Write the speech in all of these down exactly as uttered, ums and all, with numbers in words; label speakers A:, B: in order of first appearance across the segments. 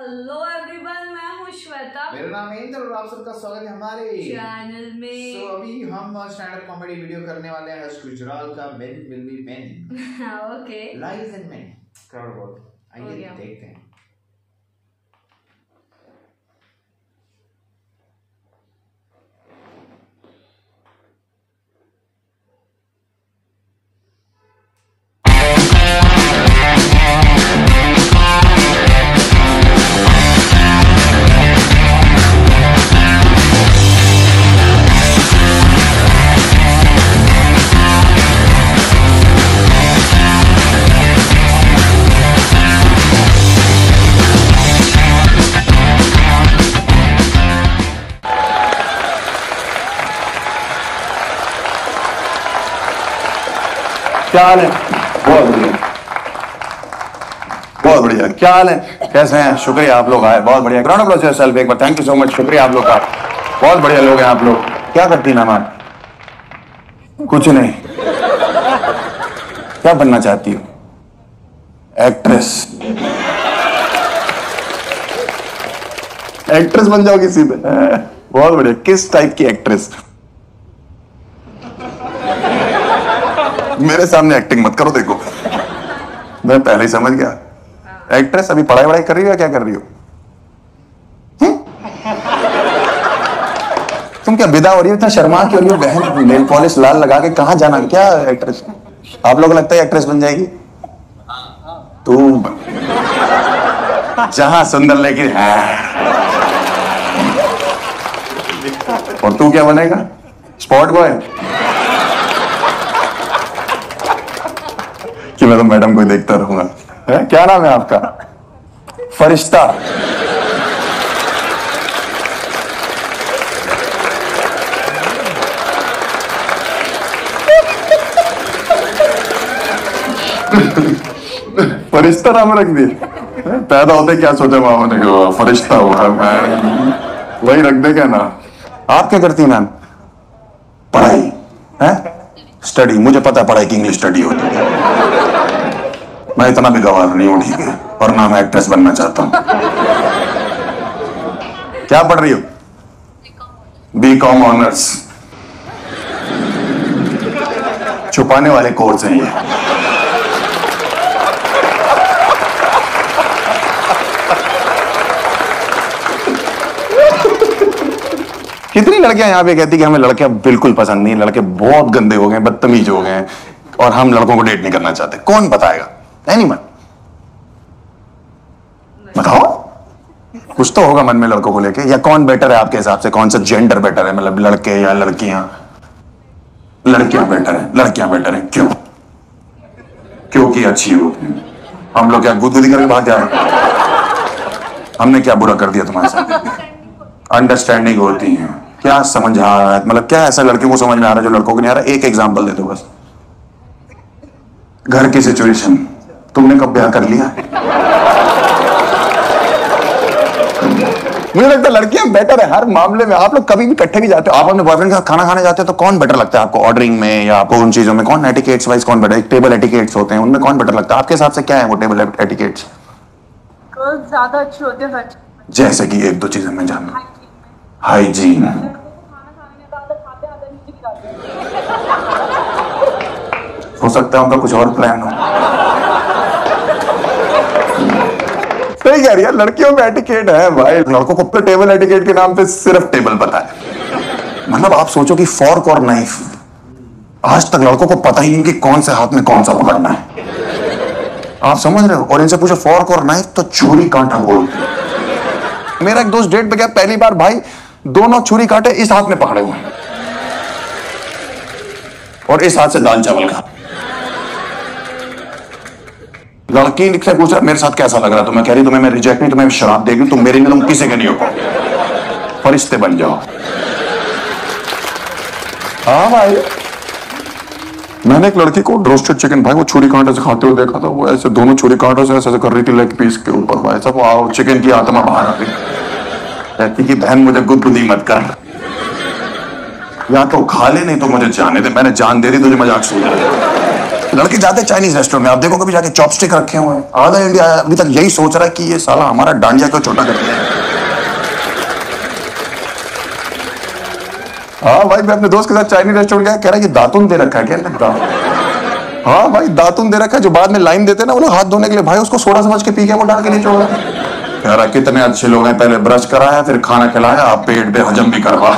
A: Hello everyone, मैं हूँ श्वेता।
B: मेरा नाम है इंद्र और आप सबका स्वागत है हमारे
A: चैनल में।
B: so, अभी हम स्टैंड अप कॉमेडी वीडियो करने वाले हैं गुजरात का men will be men
A: okay
B: live and men crowd work. आइए देखते हैं।
C: क्या हाल है? बहुत बढ़िया, बहुत बढ़िया। क्या हाल है? कैसे हैं? शुक्रिया आप लोग आए, बहुत बढ़िया। ग्राउंड अप्लॉज योरसेल्फ एक बार। थैंक यू सो मच, शुक्रिया आप लोग का, बहुत बढ़िया लोग हैं आप लोग। क्या करती हैं मेहमान? कुछ नहीं। क्या बनना चाहती हो? एक्ट्रेस। एक्ट्रेस बन जाओगी सीधे? बहुत बढ़िया। किस टाइप की एक्ट्रेस? मेरे सामने एक्टिंग मत करो, देखो मैं पहले ही समझ गया। एक्ट्रेस अभी पढ़ाई वढ़ाई कर रही हो या क्या कर रही हो? हुँ? तुम क्या विदा हो रही हो? इतना शर्मा क्यों रही हो बहन? नेल पॉलिश लाल लगा के कहां जाना? क्या एक्ट्रेस? आप लोगों को लगता है एक्ट्रेस बन जाएगी? तू जहां सुंदर लेकिन है। और तू क्या बनेगा? Spot boy? कि मैं तो मैडम को देखता रहूंगा। है? क्या नाम है आपका? फरिश्ता। फरिश्ता नाम रख दिए? पैदा होते क्या सोचा मामा ने? फरिश्ता होगा, मैं वही रख दे क्या ना। आप क्या करती हैं मैम? पढ़ाई है? स्टडी? मुझे पता है पढ़ाई की इंग्लिश स्टडी होती है। मैं इतना भी गवार नहीं हूं, ठीक है? और ना मैं एक्ट्रेस बनना चाहता हूं। क्या पढ़ रही हो? B Com honours. छुपाने वाले कोर्स हैं ये। कितनी लड़कियां यहाँ पे कहती कि हमें लड़कियां बिल्कुल पसंद नहीं, लड़के बहुत गंदे हो गए, बदतमीज हो गए और हम लड़कों को डेट नहीं करना चाहते। कौन बताएगा? एनीवन बताओ। कुछ तो होगा मन में लड़कों को लेके। या कौन बेटर है आपके हिसाब से? कौन सा जेंडर बेटर है? मतलब लड़के या लड़कियां? लड़कियां बेटर है। लड़कियां बेटर है क्यों? क्योंकि अच्छी होती है। हम लोग क्या गुदगुदी करके भाग जाए? हमने क्या बुरा कर दिया तुम्हारे साथ? अंडरस्टैंडिंग होती है। क्या समझ आ रहा है? मतलब क्या ऐसा लड़कियों को समझ में आ रहा है जो लड़कों को नहीं आ रहा? एक एग्जांपल दे दो बस। घर की सिचुएशन। तुमने कब ब्याह कर लिया? मुझे लगता है लड़कियां बेटर है हर मामले में। आप लोग कभी भी इकट्ठे भी जाते हो, आप अपने बॉयफ्रेंड के साथ खाना खाने जाते हो तो कौन बेटर लगता है आपको? ऑर्डरिंग में या आपको उन चीजों में? कौन एटिकेट्स वाइज कौन बेटर? टेबल एटिकेट्स होते हैं, उनमें कौन बेटर लगता है आपके हिसाब से? क्या है वो टेबल एटिकेट्स?
D: गर्ल्स ज्यादा अच्छे होते हैं।
C: जैसे कि एक दो चीजें मैं जानूं। हाइजीन। हो सकता है उनका कुछ और प्लान हो। सही कह रही है, लड़कियों में एटिकेट है भाई। लड़कों को टेबल एटिकेट के नाम पे सिर्फ टेबल पता है। मतलब आप सोचो कि फोर्क और नाइफ आज तक लड़कों को पता ही नहीं कि कौन से हाथ में कौन सा पकड़ना है। आप समझ रहे हो? और इनसे पूछो फोर्क और नाइफ तो छुरी कांटा बोलते हैं। मेरा एक दोस्त डेट पे गया, पहली बार भाई दोनों छुरी कांटे इस हाथ में पकड़े हुए और इस हाथ से दाल चावल खा। लड़की से पूछ रहा मेरे साथ कैसा लग रहा? तो मैं कह रही तुम्हें मैं रिजेक्ट नहीं, तुम्हें शराब देगी, तुम मेरे लिए तुम किसी के नहीं हो पाओ, फरिश्ते बन जाओ। हाँ भाई, मैंने एक लड़की को रोस्टेड चिकन भाई वो छुरी कांटे से खाते हुए देखा था। वो ऐसे दोनों छुरी कांटों से ऐसे कर रही थी लेग पीस के ऊपर भाई साहब। आओ चिकन की आत्मा बाहर आ गई। कहती कि बहन मुझे गुदगुदी मत कर, या तो खा ले नहीं तो मुझे जाने दे। मैंने जान दे दी तुझे मजाक सूझ रहा है। लड़के जाते हैं चाइनीज रेस्टोरेंट में, आप देखो कभी जाके चॉपस्टिक रखे हुए हैं। आधा इंडिया अभी तक यही सोच रहा है कि ये साला हमारा डांडिया क्यों छोटा कर दिया। हाँ भाई, मैं अपने दोस्त के साथ चाइनीज रेस्टोरेंट गया, कह रहा है कि दातुन दे रखा है क्या? दा... हाँ भाई, दातुन दे रखा है, जो बाद में लाइन देते ना वो लोग हाथ धोने के लिए, भाई उसको सोडा समझ के पी के वो डाल के नहीं छोड़ा। कह रहा कितने अच्छे लोग हैं, पहले ब्रश कराया फिर खाना खिलाया, आप पेट पे हजम भी करवा।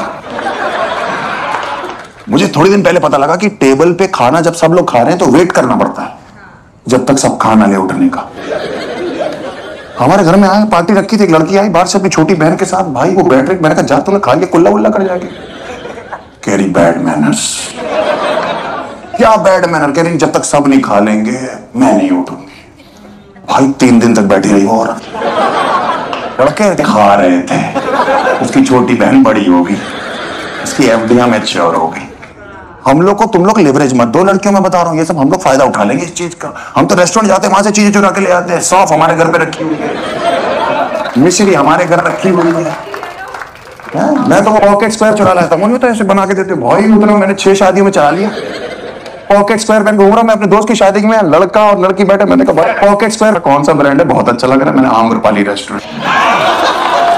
C: मुझे थोड़ी दिन पहले पता लगा कि टेबल पे खाना जब सब लोग खा रहे हैं तो वेट करना पड़ता है जब तक सब खाना ले उठने का। हमारे घर में आए, पार्टी रखी थी, एक लड़की आई बाहर से अपनी छोटी बहन के साथ, भाई वो बैठ रही, मैंने कहा जा तूने खा लिया, कुल्ला उल्ला कर जाएगी। कह रही बैड मैनर्स। क्या बैड मैनर? कह रही जब तक सब नहीं खा लेंगे मैं नहीं उठूंगी। भाई तीन दिन तक बैठी रही वो औरत। लड़के खा रहे थे, उसकी छोटी बहन बड़ी होगी, उसकी एफडियां मैच्योर हो गई। हम लोग को तुम लोग लिवरेज मत दो लड़कियों में, बता रहा हूँ, ये सब हम लोग फायदा उठा लेंगे इस चीज का। हम तो रेस्टोरेंट जाते हैं, वहां से चीजें चुरा के ले आते हैं। सौंफ हमारे घर पे रखी हुई है, मिश्री हमारे घर रखी हुई है, है? मैं तो पॉकेट स्क्वायर चुरा लाता हूँ, तो ऐसे बना के देते हो भाई। उतना मैंने छह शादियों में चला लिया, पॉकेट स्क्वायर पहन घूम रहा हूँ मैं अपने दोस्त की शादी में, लड़का और लड़की बैठे, मैंने कहा भाई पॉकेट स्क्वायर कौन सा ब्रांड है, बहुत अच्छा लग रहा है। मैंने आम्रपाली रेस्टोरेंट।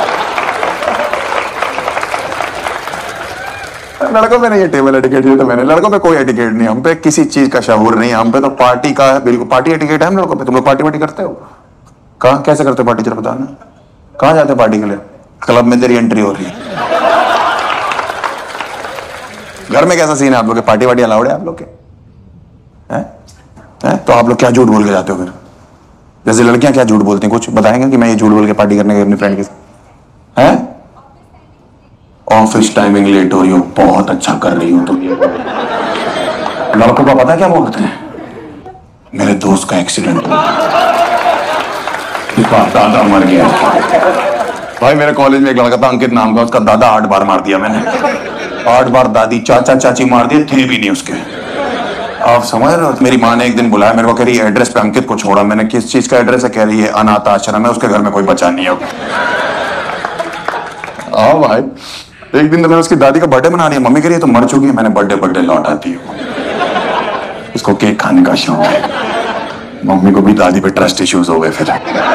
C: लड़कों पे नहीं है टेबल एटिकेट, ये तो मैंने, लड़कों पे कोई एटिकेट नहीं, हम पे किसी चीज का शऊर नहीं, हम पे तो पार्टी का बिल्कुल पार्टी एटिकेट है हम लोगों पे। तुम लोग पार्टी वार्टी करते हो? कहाँ कैसे करते हो पार्टी, जरा बताना। कहाँ जाते हो पार्टी के लिए? क्लब में तेरी एंट्री हो रही है। घर में कैसा सीन है आप लोग के? पार्टी वार्टी अलाउड है आप लोग के? हैं? हैं? तो आप लोग क्या झूठ बोल के जाते हो फिर? जैसे लड़कियां क्या झूठ बोलती हैं, कुछ बताएंगे कि मैं ये झूठ बोल के पार्टी करने गई अपनी फ्रेंड के साथ? हैं? ऑफिस टाइमिंग लेट हो रही हो, बहुत अच्छा कर रही हो तुम। लड़कों का पता क्या बोलते हैं? मेरे दोस्त का एक्सीडेंट हुआ, उसका दादा मर गया। भाई मेरे कॉलेज में एक लड़का था अंकित नाम का, उसका दादा आठ बार मार दिया मैंने, आठ बार दादी चाचा चाची मार दिए, थे भी नहीं उसके। आप समझ रहे हो? मेरी माँ ने एक दिन बुलाया मेरे को, कह रही है एड्रेस पे अंकित को छोड़ा। मैंने किस चीज का एड्रेस है? कह रही है अनाथ आश्रम है, उसके घर में कोई बच्चा नहीं है। हाँ भाई, एक दिन तो मैंने उसकी दादी का बर्थडे मना लिया, मम्मी कह रही है तो मर चुकी है। मैंने बर्थडे बर्थडे लौट आती हूँ, उसको केक खाने का शौक है। मम्मी को भी दादी पे ट्रस्ट इश्यूज हो गए फिर।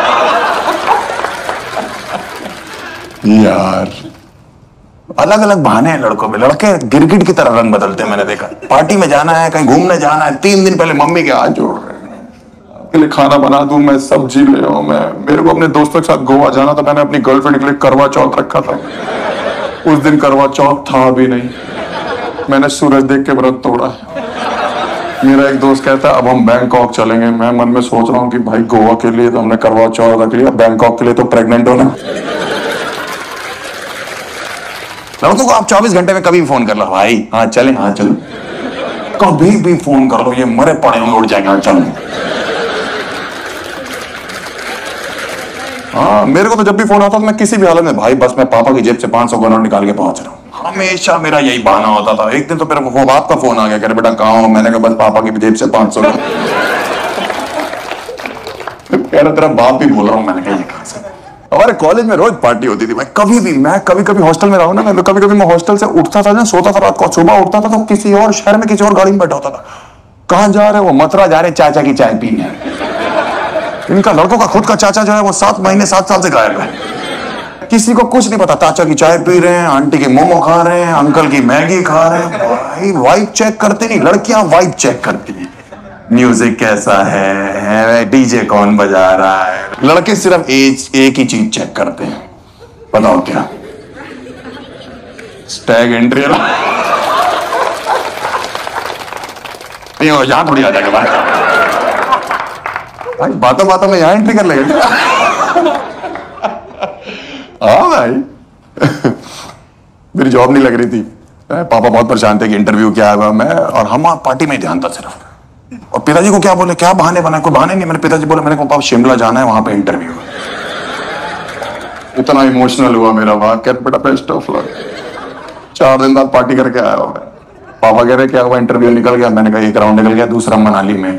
C: यार अलग अलग बहाने हैं लड़कों में, लड़के गिरगिट की तरह रंग बदलते हैं। मैंने देखा पार्टी में जाना है, कहीं घूमने जाना है, तीन दिन पहले मम्मी के हाथ जोड़ रहे हैं, आपके लिए खाना बना दूं मैं, सब्जी ले आऊं मैं। मेरे को अपने दोस्तों के साथ गोवा जाना था, मैंने अपनी गर्लफ्रेंड के लिए करवा चौथ रखा था, उस दिन करवा चौथ था भी नहीं, मैंने सूरज देख के व्रत तोड़ा। मेरा एक दोस्त कहता है अब हम बैंकॉक चलेंगे। मैं मन में सोच रहा हूँ कि भाई गोवा के लिए तो हमने करवा चौथ रख लिया, बैंकॉक के लिए तो प्रेग्नेंट होना। लड़कों को आप चौबीस घंटे में कभी भी फोन कर लो, भाई हाँ चले, हाँ चलो, कभी भी फोन कर लो, ये मरे पड़े होंगे उड़ जाएंगे, हाँ चलो। हाँ मेरे को तो जब भी फोन आता था मैं किसी भी हालत में, भाई बस मैं पापा की जेब से पांच सौ का नोट निकाल के पहुंच रहा हूँ। हमेशा मेरा यही बहाना होता था। एक दिन तो मेरा वो बाप का फोन आ गया, कह रहे बेटा कहाँ हो? मैंने कहा बस पापा की जेब से पांच सौ। कह रहा तेरा बाप भी बोल रहा हूँ। मैंने कहा ये कहां से? हमारे कॉलेज में रोज पार्टी होती थी भाई, कभी भी मैं कभी कभी हॉस्टल में रहा हूं ना, मैं कभी कभी मैं हॉस्टल से उठता था ना, सोता था रात को, सुबह उठता था तो किसी और शहर में किसी और गाड़ी में बैठा होता था। कहां जा रहे? वो मथुरा जा रहे चाचा की चाय पीने। इनका लड़कों का खुद का चाचा जो है वो सात महीने सात साल से गायब है, किसी को कुछ नहीं पता। चाचा की चाय पी रहे हैं, आंटी के मोमो खा रहे हैं, अंकल की मैगी खा रहे हैं। भाई वाइब चेक करते नहीं, लड़कियां वाइब चेक करती हैं, म्यूजिक कैसा है, है डीजे कौन बजा रहा है। लड़के सिर्फ एज एक ही चीज चेक करते हैं, बताओ क्या? Stag entry. यहां थोड़ी आ जाएगा भाई, भाई बातों बातों में यहां एंट्री कर लेंगे। हाँ भाई मेरी जॉब नहीं लग रही थी, पापा बहुत परेशान थे कि इंटरव्यू क्या हुआ। मैं और हम पार्टी में ध्यान था सिर्फ, और पिताजी को क्या बोले, क्या बहाने बनाए? कोई बहाने नहीं। मेरे पिताजी बोले मेरे को पापा शिमला जाना है, वहां पे इंटरव्यू है। इतना इमोशनल हुआ मेरा वहां, क्या बेटा बेस्ट ऑफ लक। चार दिन बाद पार्टी करके आया हूं मैं। पापा कह रहे क्या हुआ? इंटरव्यू निकल गया। मैंने कहा एक राउंड निकल गया, दूसरा मनाली में।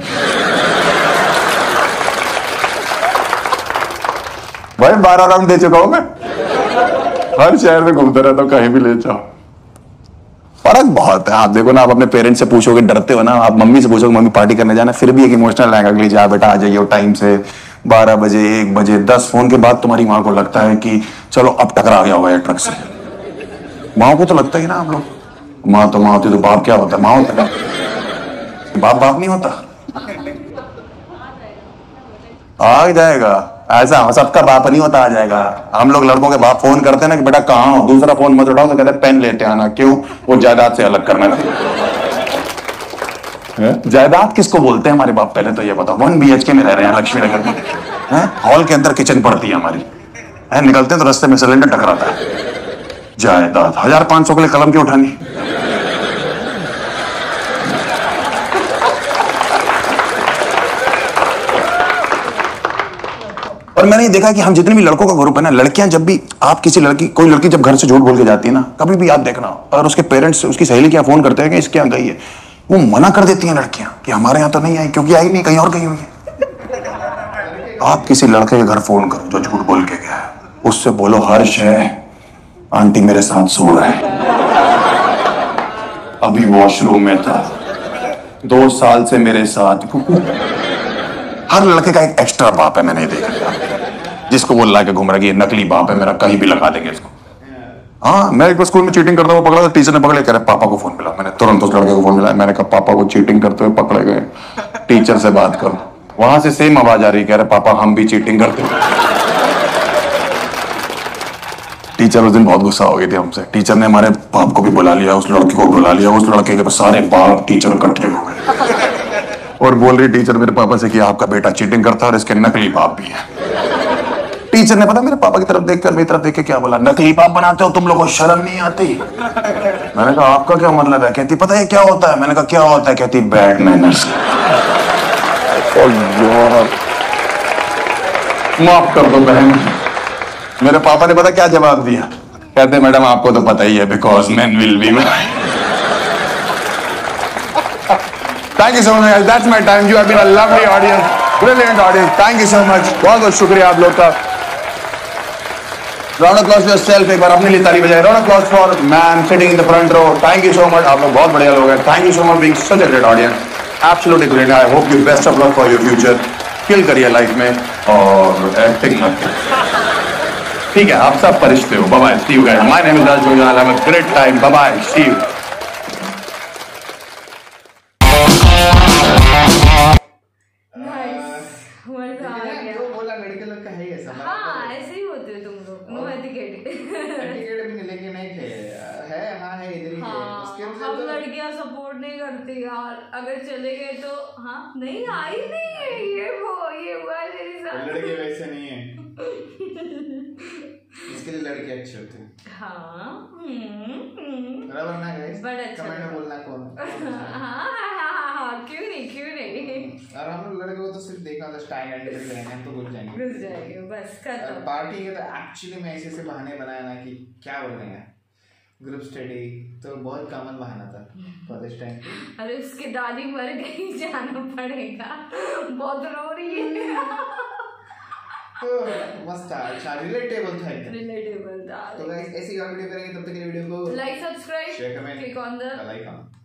C: भाई बारह राउंड दे चुका हूं मैं, हर शहर में घूमता रहता हूं, कहीं भी ले जाओ। फर्क बहुत है। आप देखो ना, आप अपने पेरेंट्स से पूछोगे, डरते हो ना, आप मम्मी से पूछोगे मम्मी पार्टी करने जाना, फिर भी एक इमोशनल आएगा कि जा बेटा आ जाइए टाइम से, बारह बजे एक बजे दस फोन के बाद तुम्हारी माँ को लगता है कि चलो अब टकरा गया होगा ट्रक से। माँ को तो लगता है ना, आप लोग माँ तो माँ होती तो बाप क्या होता है? माँ होता है, बाप बाप नहीं होता। आ जाएगा ऐसा, सबका बाप नहीं होता, आ जाएगा। हम लोग लड़कों के बाप फोन करते हैं ना कि बेटा कहाँ हो, दूसरा फोन मत उठाओ तो कहते हैं पेन लेते आना। क्यों? वो जायदाद से अलग करना है। जायदाद किसको बोलते हैं हमारे बाप? पहले तो ये बताओ। वन बी एच के में रह रहे हैं लक्ष्मी नगर में, हॉल के अंदर किचन पड़ती है हमारी, है? निकलते हैं तो रास्ते में सिलेंडर टकराता है। जायदाद हजार पांच सौ के लिए कलम क्यों उठानी? और मैंने ये देखा कि हम जितने भी लड़कों का ग्रुप है ना, लड़कियां जब भी, आप किसी लड़की, कोई लड़की जब घर से झूठ बोल के जाती है ना, कभी भी आप देखना, और उसके पेरेंट्स, उसकी सहेली क्या फोन करते हैं कि इसके यहाँ गई है, वो मना कर देती हैं लड़कियां कि हमारे यहाँ तो नहीं आई, क्योंकि आई नहीं, कहीं और गई हुई है। आप किसी लड़के के घर फोन करो जो झूठ बोल के गया है, उससे बोलो हर्ष है, आंटी मेरे साथ सो रहा है, अभी वॉशरूम में था, दो साल से मेरे साथ। हर लड़के का एक एक्स्ट्रा बाप है, मैंने ये देखा, जिसको वो लाके घूम रहा है, ये नकली बाप है मेरा, कहीं भी लगा देंगे इसको। हाँ, मैं एक बार स्कूल में चीटिंग करता हुआ पकड़ा था, टीचर ने पकड़े, कह रहे पापा को फोन मिला। मैंने तुरंत उस लड़के को फोन मिलाया, मैंने कहा पापा को चीटिंग करते हुए पकड़े गए, टीचर से बात करो। वहां से सेम आवाज आ रही, कह रहे पापा हम भी चीटिंग करते हैं। टीचर उस दिन बहुत गुस्सा हो गई थी हमसे। टीचर ने हमारे बाप को भी बुला लिया, उस लड़के को बुला लिया, उस लड़के के सारे बाप टीचर इकट्ठे हो गए और बोल रही टीचर मेरे पापा से कि आपका बेटा चीटिंग करता है और इसके नकली बाप भी है। टीचर ने पता मेरे पापा की तरफ देखकर मेरी तरफ देख के क्या बोला, नकली बाप बनाते हो तुम लोगों को शर्म नहीं आती? मैंने कहा आपका क्या मतलब है? कहती पता है क्या होता है? मैंने कहा क्या होता है? कहती बैड मैनर्स। माफ कर दो बहन। मेरे पापा ने पता क्या जवाब दिया? कहते मैडम आपको तो पता ही है, because man will be man. Thank you so much. That's my time. You have been a lovely audience, brilliant audience. Thank you so much. बहुत बहुत शुक्रिया आप लोग का। Round of applause for yourself. एक बार अपने लिए ताली बजाएं। Round of applause for man sitting in the front row. Thank you so much. आप लोग बहुत बढ़िया लोग हैं। Thank you so much being such a great audience. Absolutely brilliant. I hope you best of luck for your future. Kill करिए life में और acting मत करिए। ठीक है, आप सब परिश्ते हो। Bye bye. See you guys. My name is Raj Bhojal. Have a great time. Bye bye. See you.
A: मजा आ गया।
B: वो बोला लड़के लोग का है ये सब।
A: हाँ, ऐसे ही होते हो तुम लोग। No etiquette.
B: एटिकेट भी लेके नहीं थे, है हाँ है इधर ही थे।
A: हाँ,
B: उसके
A: हम लड़कियां सपोर्ट नहीं करती यार, अगर चले गए तो हाँ नहीं आई नहीं है, ये वो ये हुआ है मेरे साथ।
B: लड़के वैसे नहीं है, इसके लिए लड़के अच्छे होते हैं।
A: हाँ, हम्म, हम्म।
B: बराबर ना गाइस?
A: बड़ा अच्छा।
B: कमेंट में बोलना कौन?
A: हाँ हाँ हाँ, क्यों नहीं क्यों नहीं।
B: और हम लोग लड़के को तो सिर्फ देखा था स्टाइल एंड लेंगे, हम तो घुस जाएंगे
A: घुस जाएंगे बस खत्म।
B: पार्टी के तो एक्चुअली में ऐसे ऐसे बहाने बनाया ना कि क्या बोलते हैं, ग्रुप स्टडी तो बहुत कॉमन बहाना था फॉर दिस टाइम।
A: अरे उसकी दादी मर गई, जाना पड़ेगा, बहुत रो रही है।
B: तो मस्त था, अच्छा रिलेटेबल था एकदम।
A: रिलेटेबल था।
B: तो गाइस ऐसी और वीडियो करेंगे, तब तक के लिए वीडियो को
A: like subscribe
B: share comment
A: click on the
B: like on